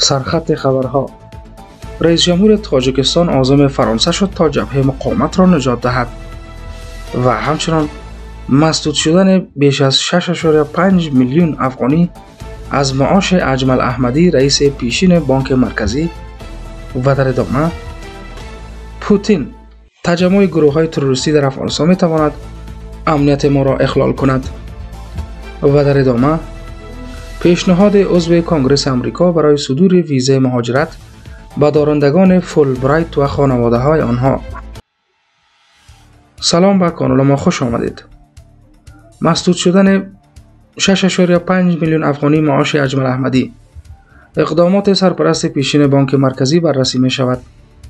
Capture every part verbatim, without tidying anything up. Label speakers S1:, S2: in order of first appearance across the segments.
S1: سرخط خبرها: رئیس جمهور تاجیکستان عازم فرانسه شد تا جبهه مقاومت را نجات دهد. و همچنان مسدود شدن بیش از شش و پنج میلیون افغانی از معاش اجمل احمدی رئیس پیشین بانک مرکزی. و در ادامه پوتین: تجمع گروه های تروریستی در افغانستان می تواند امنیت ما را اخلال کند. و در ادامه پیشنهاد عضو کنگره آمریکا برای صدور ویزه مهاجرت به دارندگان فولبرایت و خانواده های آنها. سلام، به کانال ما خوش آمدید. مسدود شدن شش و پنج میلیون افغانی معاش اجمل احمدی. اقدامات سرپرست پیشین بانک مرکزی بررسی می شود.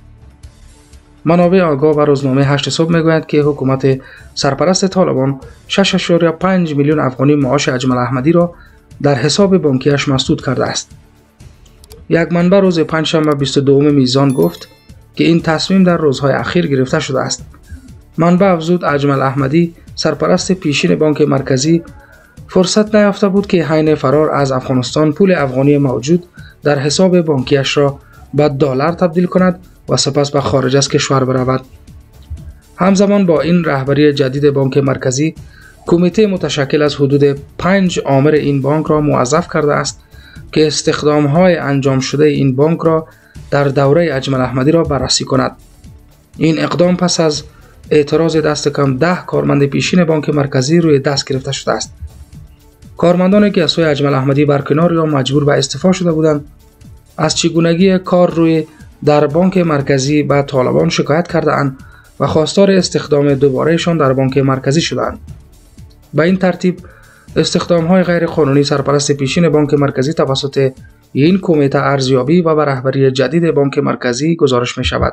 S1: منابع آگاه و روزنامه هشت صبح می گویند که حکومت سرپرست طالبان شش و پنج میلیون افغانی معاش اجمل احمدی را در حساب بانکیش مسدود کرده است. یک منبع روز پنجشنبه بیست و دوم میزان گفت که این تصمیم در روزهای اخیر گرفته شده است. منبع افزود اجمل احمدی سرپرست پیشین بانک مرکزی فرصت نیافته بود که حین فرار از افغانستان پول افغانی موجود در حساب بانکیش را به دلار تبدیل کند و سپس به خارج از کشور برود. همزمان با این رهبری جدید بانک مرکزی کمیته متشکل از حدود پنج آمر این بانک را موظف کرده است که استخدام‌های انجام شده این بانک را در دوره اجمل احمدی را بررسی کند. این اقدام پس از اعتراض دست کم ده کارمند پیشین بانک مرکزی روی دست گرفته شده است. کارمندانی که از سوی اجمل احمدی برکنار یا مجبور به استعفا شده بودند از چگونگی کار روی در بانک مرکزی به طالبان شکایت کرده‌اند و خواستار استخدام دوبارهشان در بانک مرکزی شدند. به این ترتیب استخدام‌های غیر قانونی سرپرست پیشین بانک مرکزی توسط این کمیته ارزیابی و به رهبری جدید بانک مرکزی گزارش می شود.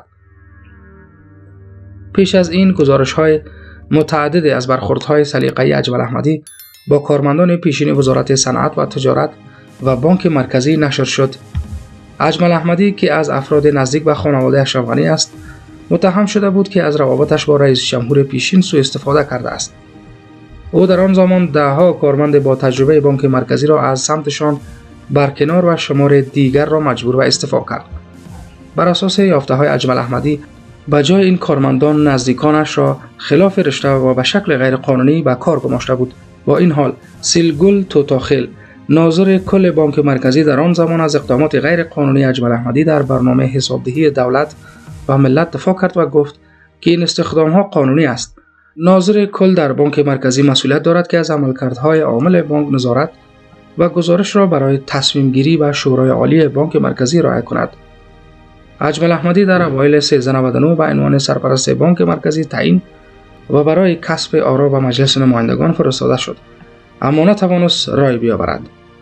S1: پیش از این گزارش‌های متعدد از برخوردهای سلیقه‌ای اجمل احمدی با کارمندان پیشین وزارت صنعت و تجارت و بانک مرکزی نشر شد. اجمل احمدی که از افراد نزدیک به خانواده اشرف است، متهم شده بود که از روابطش با رئیس جمهور پیشین سوء استفاده کرده است. او در آن زمان دهها کارمند با تجربه بانک مرکزی را از سمتشان برکنار و شمار دیگر را مجبور به استعفا کرد. بر اساس یافته‌های اجمل احمدی به جای این کارمندان نزدیکانش را خلاف رشته و به شکل غیر قانونی به کار گماشته بود. با این حال سیلگل توتاخیل ناظر کل بانک مرکزی در آن زمان از اقدامات غیر قانونی اجمل احمدی در برنامه حسابدهی دولت و ملت دفاع کرد و گفت که این استخدام‌ها قانونی است. ناظر کل در بانک مرکزی مسئولیت دارد که از عملکردهای عامل بانک نظارت و گزارش را برای تصمیم گیری و شورای عالی بانک مرکزی ارائه کند. اجمل احمدی در اوایل سیزده نود و نه به عنوان سرپرست بانک مرکزی تعیین و برای کسب آرا به مجلس نمایندگان فرستاده شد، اما نتوانست رای بیاورد.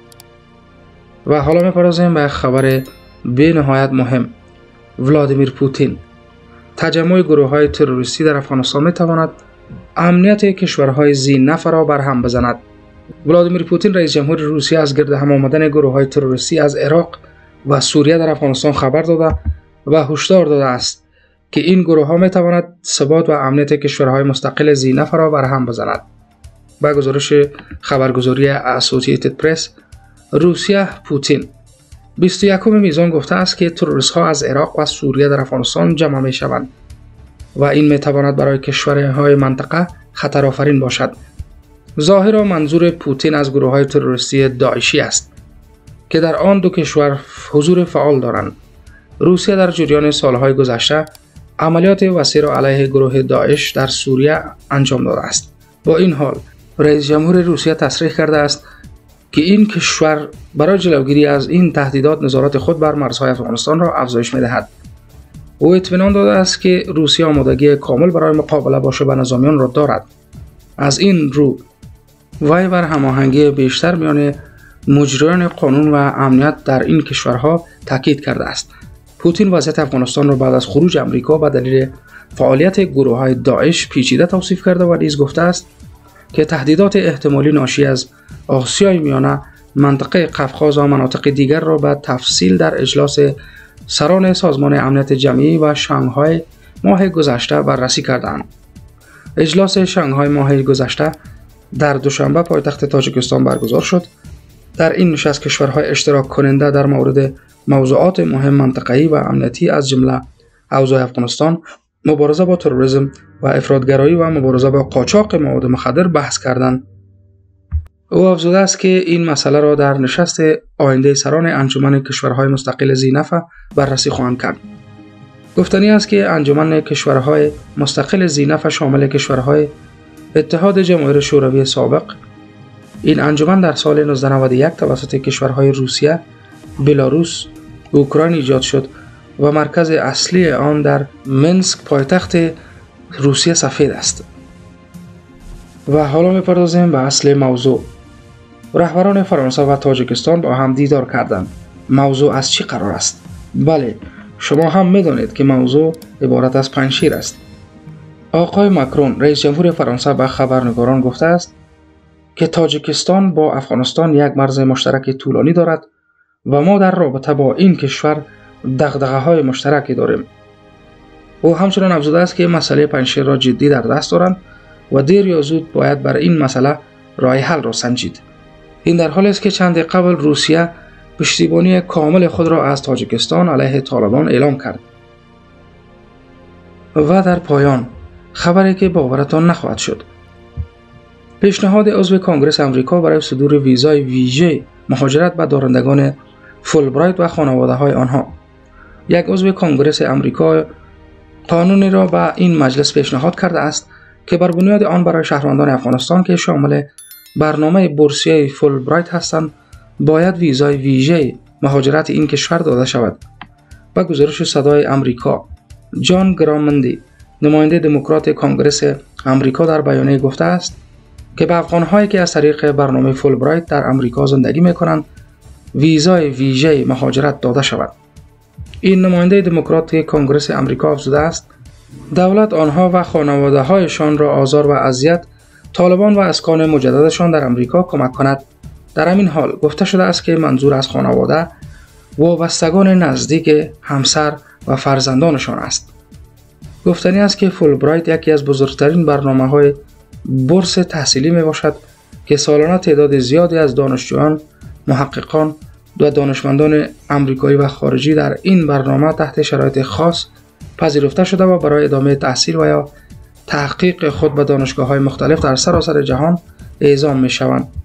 S1: و حالا می‌پردازیم به خبر به نهایت مهم: ولادیمیر پوتین: تجمع گروه‌های تروریستی در افغانستان می‌تواند امنیت کشورهای ذی نفع را برهم بزند. ولادیمیر پوتین رئیس جمهور روسیه از گرد هم آمدن گروه‌های تروریستی از عراق و سوریه در افغانستان خبر داده و هشدار داده است که این گروه‌ها می‌تواند ثبات و امنیت کشورهای مستقل ذی نفع را برهم بزند. با گزارش خبرگزاری اسوسییتد پرس، روسیه پوتین بیست و یکم میزان گفته است که تروریست‌ها از عراق و سوریه در افغانستان جمع می‌شوند و این می‌تواند برای کشورهای منطقه خطر آفرین باشد. ظاهرا منظور پوتین از گروه‌های تروریستی داعشی است که در آن دو کشور حضور فعال دارند. روسیه در جریان سالهای گذشته عملیات وسیع را علیه گروه داعش در سوریه انجام داده است. با این حال رئیس جمهور روسیه تصریح کرده است که این کشور برای جلوگیری از این تهدیدات نظارت خود بر مرزهای افغانستان را افزایش می‌دهد. او اطمینان داده است که روسیه آمادگی کامل برای مقابله با شبه نظامیان را دارد. از این رو وی بر هماهنگی بیشتر میان مجریان قانون و امنیت در این کشورها تاکید کرده است. پوتین وضعیت افغانستان را بعد از خروج آمریکا به دلیل فعالیت گروه‌های داعش پیچیده توصیف کرده و نیز گفته است که تهدیدات احتمالی ناشی از آسیای میانه، منطقه قفقاز و مناطق دیگر را به تفصیل در اجلاس سران سازمان امنیت جمعی و شانگهای ماه گذشته بررسی کردند. اجلاس شانگهای ماه گذشته در دوشنبه پایتخت تاجیکستان برگزار شد. در این نشست کشورهای اشتراک کننده در مورد موضوعات مهم منطقه‌ای و امنیتی از جمله اوضاع افغانستان، مبارزه با تروریسم و افراطگرایی و مبارزه با قاچاق مواد مخدر بحث کردند. او افزوده است که این مسئله را در نشست آینده سران انجمن کشورهای مستقل ذی‌نفع بررسی خواهند کرد. گفتنی است که انجمن کشورهای مستقل ذی‌نفع شامل کشورهای اتحاد جماهیر شوروی سابق، این انجمن در سال نوزده نود و یک توسط کشورهای روسیه، بلاروس، اوکراین ایجاد شد و مرکز اصلی آن در منسک پایتخت روسیه سفید است. و حالا می‌پردازیم به اصل موضوع. رهبران فرانسه و تاجیکستان با هم دیدار کردند. موضوع از چی قرار است؟ بله، شما هم می‌دانید که موضوع عبارت از پنجشیر است. آقای ماکرون رئیس جمهور فرانسه به خبرنگاران گفته است که تاجیکستان با افغانستان یک مرز مشترک طولانی دارد و ما در رابطه با این کشور دغدغه‌های مشترکی داریم. او همچنین افزوده است که مسئله پنجشیر را جدی در دست دارند و دیر یا زود باید بر این مسئله راه حل را سنجید. این در حالی است که چند قبل روسیه پشتیبانی کامل خود را از تاجیکستان علیه طالبان اعلام کرد. و در پایان خبری که باورتان نخواهد شد. پیشنهاد عضو کنگره آمریکا برای صدور ویزای ویژه مهاجرت به دارندگان فولبرایت و خانواده‌های آنها. یک عضو کنگره آمریکا قانونی را به این مجلس پیشنهاد کرده است که بر بنیاد آن برای شهروندان افغانستان که شامل برنامه بورسیه فولبرایت هستند باید ویزای ویژه مهاجرت این کشور داده شود. با گزارش صدای آمریکا، جان گرامندی نماینده دموکرات کنگره آمریکا در بیانیه گفته است که به افغان‌هایی که از طریق برنامه فولبرایت در آمریکا زندگی می‌کنند ویزای ویژه مهاجرت داده شود. این نماینده دموکرات کنگره آمریکا افزوده است دولت آنها و خانواده‌هایشان را آزار و اذیت طالبان و اسکان مجددشان در آمریکا کمک کند. در همین حال گفته شده است که منظور از خانواده وابستگان نزدیک همسر و فرزندانشان است. گفتنی است که فولبرایت یکی از بزرگترین برنامه‌های بورس تحصیلی میباشد که سالانه تعداد زیادی از دانشجویان، محققان و دانشمندان آمریکایی و خارجی در این برنامه تحت شرایط خاص پذیرفته شده و برای ادامه تحصیل و یا تحقیق خود به دانشگاه‌های مختلف در سراسر جهان اعزام می‌شوند.